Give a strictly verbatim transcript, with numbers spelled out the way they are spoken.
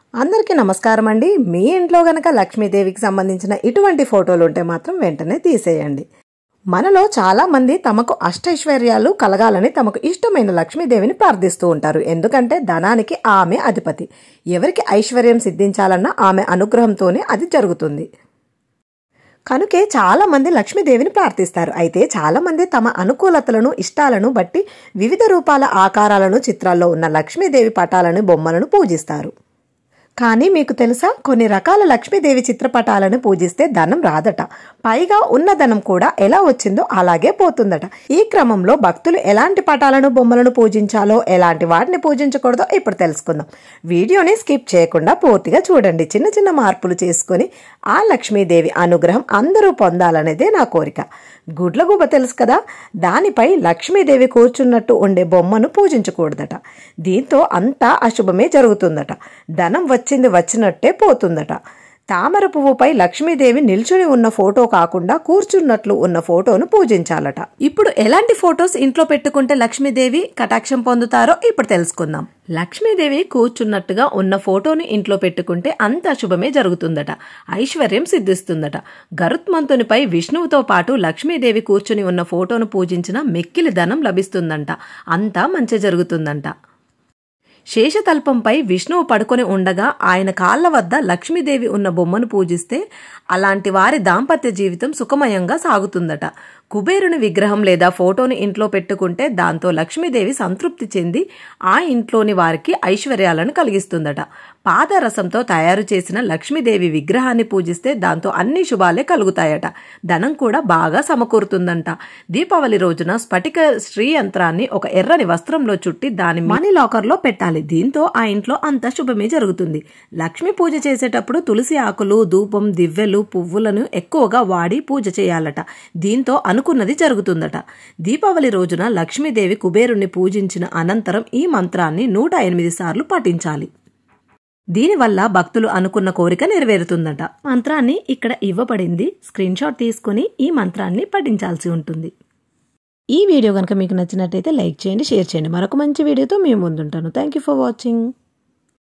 అందరికీ నమస్కారం అండి. మీ ఇంట్లో గనక లక్ష్మీదేవికి సంబంధించిన ఇటువంటి ఫోటోలు ఉంటే మాత్రం వెంటనే తీసేయండి. మనలో చాలా మంది తమకు అష్టైశ్వర్యాలు కలగాలని తమకు ఇష్టమైన లక్ష్మీదేవిని ప్రార్థిస్తూ ఉంటారు. ఎందుకంటే ధనానికి ఆమె అధిపతి. ఎవరికి ఐశ్వర్యం సిద్ధించాలన్నా ఆమె అనుగ్రహంతోనే అది జరుగుతుంది. కనుకే చాలా మంది లక్ష్మీదేవిని ప్రార్థిస్తారు. అయితే చాలా మంది తమ అనుకూలతలను ఇష్టాలను బట్టి వివిధ రూపాల ఆకారాలను చిత్రాల్లో ఉన్న లక్ష్మీదేవి పటాలను బొమ్మలను పూజిస్తారు. కానీ మీకు తెలుసా, కొన్ని రకాల లక్ష్మీదేవి చిత్రపటాలను పూజిస్తే ధనం రాదట. పైగా ఉన్న ధనం కూడా ఎలా వచ్చిందో అలాగే పోతుందట. ఈ క్రమంలో భక్తులు ఎలాంటి పటాలను బొమ్మలను పూజించాలో, ఎలాంటి వాటిని పూజించకూడదో ఇప్పుడు తెలుసుకుందాం. వీడియోని స్కిప్ చేయకుండా పూర్తిగా చూడండి. చిన్న చిన్న మార్పులు చేసుకుని ఆ లక్ష్మీదేవి అనుగ్రహం అందరూ పొందాలనేదే నా కోరిక. గుడ్లగూబ తెలుసు కదా, దానిపై లక్ష్మీదేవి కూర్చున్నట్టు ఉండే బొమ్మను పూజించకూడదట. దీంతో అంతా అశుభమే జరుగుతుందట. ధనం వచ్చింది వచ్చినట్టే పోతుందట. తామర పువ్వుపై లక్ష్మీదేవి నిల్చుని ఉన్న ఫోటో కాకుండా కూర్చున్నట్లు ఉన్న ఫోటోను పూజించాలట. ఇప్పుడు ఎలాంటి ఫోటోస్ ఇంట్లో పెట్టుకుంటే లక్ష్మీదేవి కటాక్షం పొందుతారో ఇప్పుడు తెలుసుకుందాం. లక్ష్మీదేవి కూర్చున్నట్టుగా ఉన్న ఫోటోని ఇంట్లో పెట్టుకుంటే అంత అశుభమే జరుగుతుందట. ఐశ్వర్యం సిద్ధిస్తుందట. గరుత్మంతునిపై విష్ణువుతో పాటు లక్ష్మీదేవి కూర్చుని ఉన్న ఫోటోను పూజించిన మిక్కిలి ధనం లభిస్తుందంట. అంతా మంచి జరుగుతుందంట. శేషతల్పంపై విష్ణువు పడుకొని ఉండగా ఆయన కాళ్ల వద్ద లక్ష్మీదేవి ఉన్న బొమ్మను పూజిస్తే అలాంటి వారి దాంపత్య జీవితం సుఖమయంగా సాగుతుందట. కుబేరుని విగ్రహం లేదా ఫోటోని ఇంట్లో పెట్టుకుంటే దాంతో లక్ష్మీదేవి సంతృప్తి చెంది ఆ ఇంట్లోని వారికి ఐశ్వర్యాలను కలిగిస్తుందట. పాదరసంతో తయారు చేసిన లక్ష్మీదేవి విగ్రహాన్ని పూజిస్తే దాంతో అన్ని శుభాలే కలుగుతాయట. ధనం కూడా బాగా సమకూరుతుందంట. దీపావళి రోజున స్ఫటిక శ్రీ యంత్రాన్ని ఒక ఎర్రని వస్త్రంలో చుట్టి దాని మనీ లాకర్లో పెట్టాలి. దీంతో ఆ ఇంట్లో అంత శుభమే జరుగుతుంది. లక్ష్మీ పూజ చేసేటప్పుడు తులసి ఆకులు, ధూపం, దివ్వెలు, పువ్వులను ఎక్కువగా వాడి పూజ చేయాలట. దీంతో అనుకున్నది జరుగుతుందట. దీపావళి రోజున లక్ష్మీదేవి కుబేరుణ్ణి పూజించిన అనంతరం ఈ మంత్రాన్ని నూట ఎనిమిది సార్లు పఠించాలి. దీనివల్ల భక్తులు అనుకున్న కోరిక నెరవేరుతుందట. మంత్రాన్ని ఇక్కడ ఇవ్వబడింది. స్క్రీన్ షాట్ తీసుకుని ఈ మంత్రాన్ని పఠించాల్సి ఉంటుంది. ఈ వీడియో కనుక మీకు నచ్చినట్టయితే లైక్ చేయండి, షేర్ చేయండి. మరొక మంచి వీడియోతో మేము ముందుంటాను. Thank you for watching.